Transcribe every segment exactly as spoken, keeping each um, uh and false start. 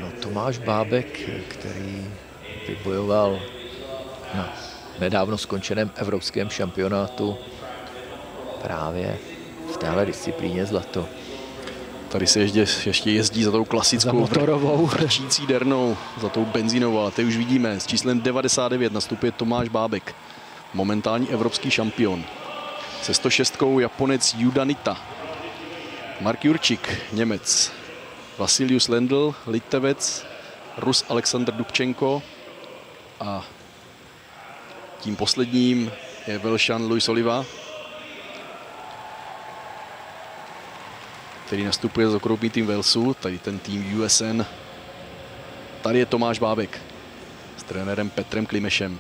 No, Tomáš Bábek, který vybojoval na nedávno skončeném evropském šampionátu právě v téhle disciplíně zlato. Tady se ještě, ještě jezdí za tou klasickou za motorovou vrčící dernou, za tou benzínovou. A teď už vidíme, s číslem devadesát devět nastupuje Tomáš Bábek, momentální evropský šampion. Se sto šest Japonec Yuda Nita, Mark Jurčík, Němec, Vasilius Lendl, Litevec, Rus Aleksandr Dubčenko a tím posledním je Velšan Luis Oliva, který nastupuje za okrouhlý tým Walesu, tady ten tým U S N. Tady je Tomáš Bábek s trenérem Petrem Klimešem.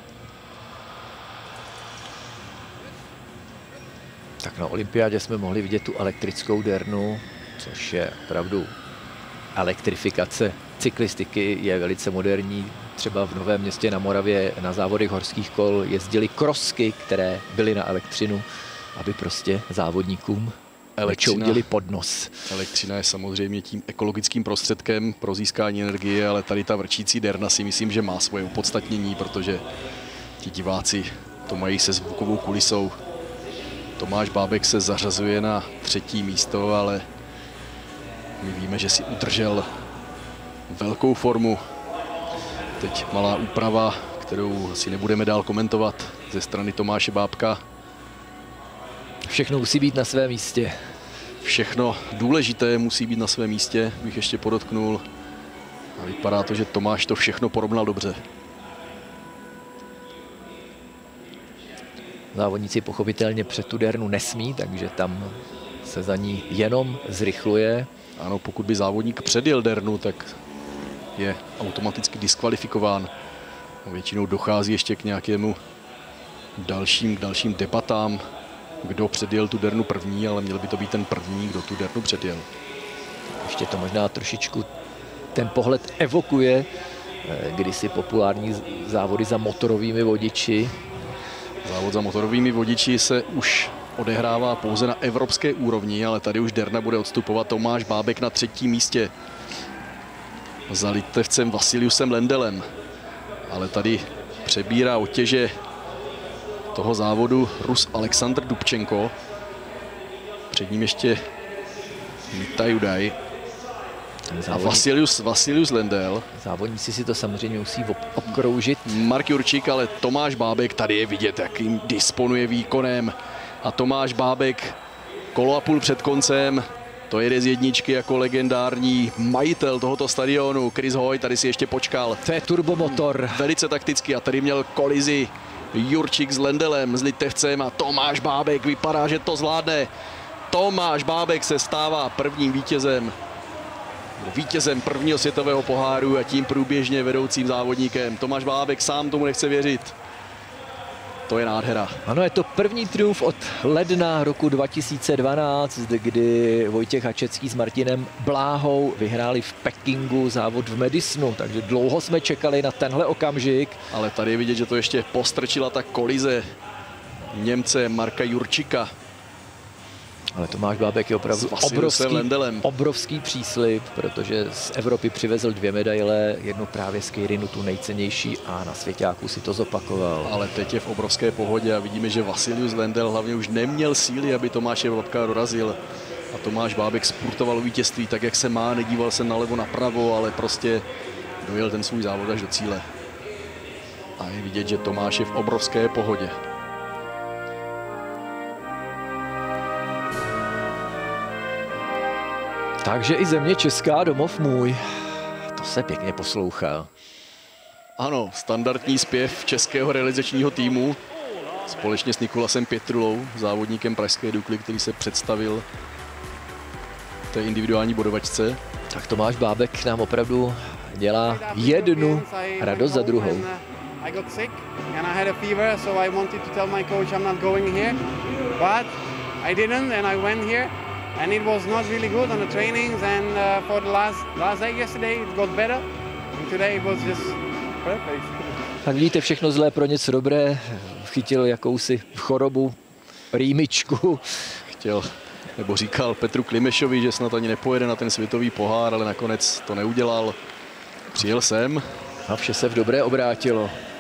Tak na olympiádě jsme mohli vidět tu elektrickou dernu, což je opravdu elektrifikace cyklistiky, je velice moderní. Třeba v Novém Městě na Moravě na závodech horských kol jezdily krosky, které byly na elektřinu, aby prostě závodníkům nečoudili pod nos. Elektřina je samozřejmě tím ekologickým prostředkem pro získání energie, ale tady ta vrčící derna si myslím, že má svoje opodstatnění, protože ti diváci to mají se zvukovou kulisou. Tomáš Bábek se zařazuje na třetí místo, ale my víme, že si udržel velkou formu. Teď malá úprava, kterou asi nebudeme dál komentovat ze strany Tomáše Bábka. Všechno musí být na svém místě. Všechno důležité musí být na svém místě, bych ještě podotknul. A vypadá to, že Tomáš to všechno porovnal dobře. Závodníci pochopitelně před tu dernu nesmí, takže tam se za ní jenom zrychluje. Ano, pokud by závodník předjel dernu, tak je automaticky diskvalifikován. Většinou dochází ještě k nějakému dalším, k dalším debatám, kdo předjel tu dernu první, ale měl by to být ten první, kdo tu dernu předjel. Ještě to možná trošičku ten pohled evokuje kdysi populární závody za motorovými vodiči. Závod za motorovými vodiči se už odehrává pouze na evropské úrovni, ale tady už derna bude odstupovat. Tomáš Bábek na třetím místě za Litevcem Vasiliusem Lendelem. Ale tady přebírá otěže toho závodu Rus Aleksandr Dubčenko. Před ním ještě Nita Judaj a Vasilius, Vasilius Lendl. Závodníci si to samozřejmě musí obkroužit. Mark Jurčík, ale Tomáš Bábek, tady je vidět, jakým disponuje výkonem. A Tomáš Bábek kolo a půl před koncem, to jede z jedničky jako legendární majitel tohoto stadionu. Chris Hoy tady si ještě počkal. To je turbomotor. Velice takticky a tady měl kolizi Jurčík s Lendelem, s Litevcem a Tomáš Bábek vypadá, že to zvládne. Tomáš Bábek se stává prvním vítězem. Vítězem prvního světového poháru a tím průběžně vedoucím závodníkem. Tomáš Bábek sám tomu nechce věřit. To je nádhera. Ano, je to první triumf od ledna roku dva tisíce dvanáct, kdy Vojtěch Hačecký s Martinem Bláhou vyhráli v Pekingu závod v Madisonu, takže dlouho jsme čekali na tenhle okamžik. Ale tady je vidět, že to ještě postrčila ta kolize Němce Marka Jurčíka. Ale Tomáš Bábek je opravdu obrovský, obrovský příslib, protože z Evropy přivezl dvě medaile, jednu právě z Keirinu, tu nejcennější, a na svěťáku si to zopakoval. Ale teď je v obrovské pohodě a vidíme, že Vasilius Lendl hlavně už neměl síly, aby Tomáše Bábka dorazil. A Tomáš Bábek spurtoval vítězství tak, jak se má, nedíval se nalevo napravo, ale prostě dojel ten svůj závod až do cíle. A je vidět, že Tomáš je v obrovské pohodě. Takže i země česká, domov můj. To se pěkně poslouchá. Ano, standardní zpěv českého realizačního týmu společně s Nikolasem Pětrulou, závodníkem pražské Dukly, který se představil té individuální bodovačce. Tak Tomáš Bábek nám opravdu dělá jednu radost za druhou. I got sick and I had a fever, so I wanted to tell my coach I'm not going here, but I didn't and I went here. And it was not really good on the trainings, and uh, for the last last day yesterday it got better, and today it was just perfect. Tak vidíte, všechno zlé pro něco dobré. Chytil jakousi chorobu, rýmičku. Chtěl, nebo říkal Petru Klimešovi, že snad ani nepojede na ten světový pohár, ale nakonec to neudělal. Přijel jsem. A vše se v dobré obrátilo.